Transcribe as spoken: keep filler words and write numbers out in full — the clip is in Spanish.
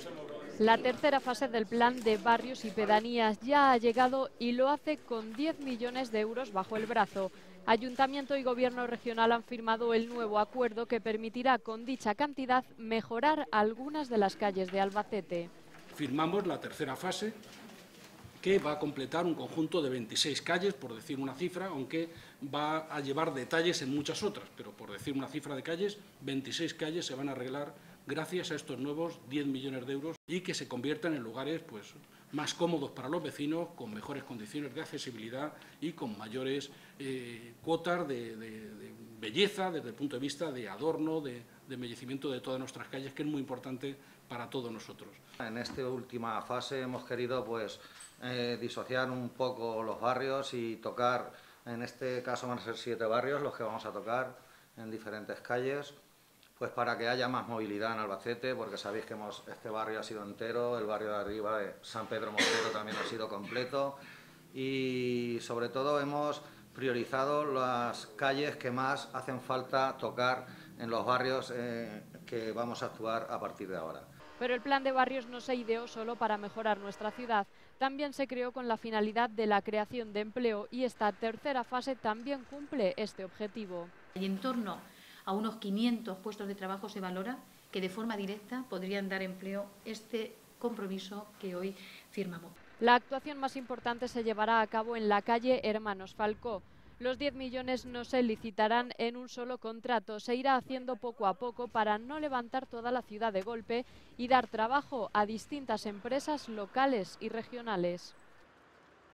La tercera fase del plan de barrios y pedanías ya ha llegado y lo hace con diez millones de euros bajo el brazo. Ayuntamiento y Gobierno regional han firmado el nuevo acuerdo que permitirá con dicha cantidad mejorar algunas de las calles de Albacete. Firmamos la tercera fase, que va a completar un conjunto de veintiséis calles, por decir una cifra, aunque va a llevar detalles en muchas otras, pero por decir una cifra de calles, veintiséis calles se van a arreglar gracias a estos nuevos diez millones de euros y que se conviertan en lugares pues, más cómodos para los vecinos, con mejores condiciones de accesibilidad y con mayores eh, cuotas de, de, de belleza desde el punto de vista de adorno, de, de embellecimiento de todas nuestras calles, que es muy importante para todos nosotros. En esta última fase hemos querido pues, eh, disociar un poco los barrios y tocar, en este caso van a ser siete barrios los que vamos a tocar en diferentes calles, pues para que haya más movilidad en Albacete, porque sabéis que hemos, este barrio ha sido entero, el barrio de arriba de San Pedro Montero también ha sido completo y sobre todo hemos priorizado las calles que más hacen falta tocar en los barrios eh, que vamos a actuar a partir de ahora. Pero el plan de barrios no se ideó solo para mejorar nuestra ciudad, también se creó con la finalidad de la creación de empleo y esta tercera fase también cumple este objetivo. Y en torno a unos quinientos puestos de trabajo se valora que de forma directa podrían dar empleo este compromiso que hoy firmamos. La actuación más importante se llevará a cabo en la calle Hermanos Falcó. Los diez millones no se licitarán en un solo contrato, se irá haciendo poco a poco para no levantar toda la ciudad de golpe y dar trabajo a distintas empresas locales y regionales.